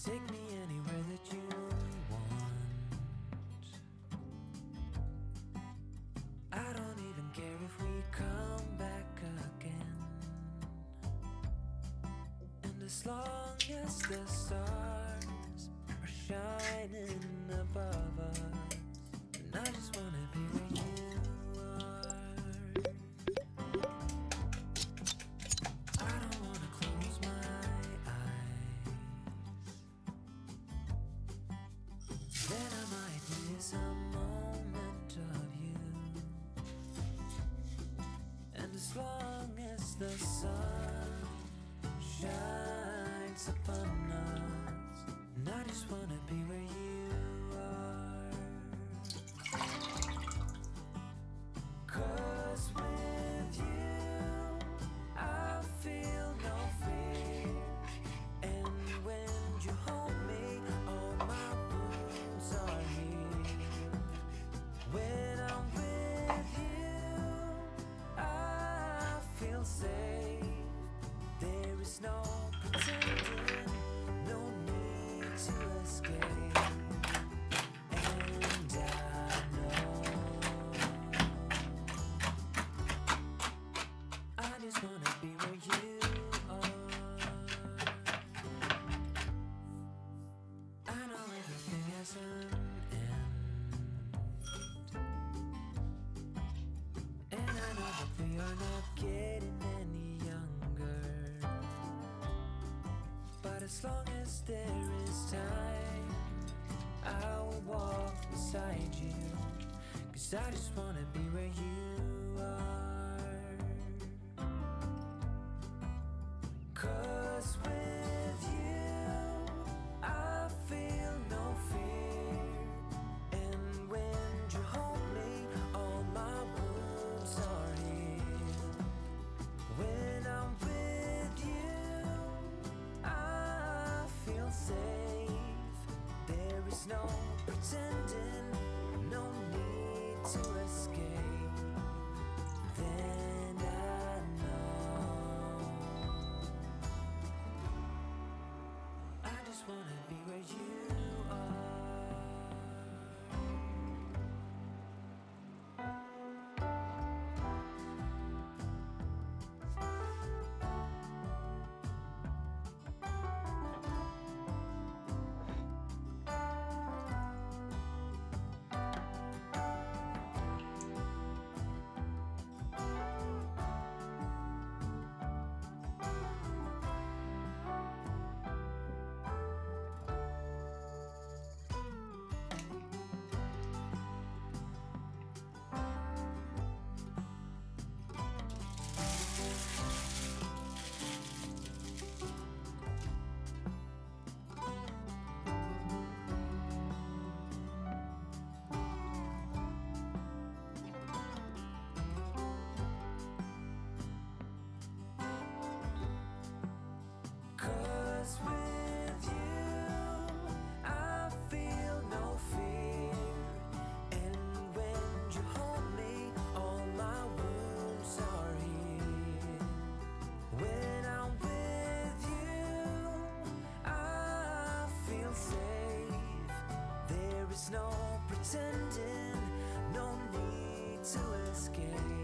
Take me anywhere that you want. I don't even care if we come back again. And as long as the stars are shining above us, and I just wanna be where you are. I don't wanna close my eyes, then I might miss a moment of you. And as long as the sun shines upon us, and I just wanna be where you are. 'Cause with you I feel no fear, and when you hold me, all my wounds are healed. When I'm with you I feel safe. There is no pretending, no need to escape. And I know I just wanna be where you are. I know everything has an end, and I know that we are not getting any younger. But as long as there is time, I will walk beside you. 'Cause I just wanna be where you are. 'Cause with you I feel no fear, and when you hold me, all my wounds are healed. When I'm with you I feel safe. There is no pretending, no need to escape. Then I know I just wanna be where you are. No pretending, no need to escape.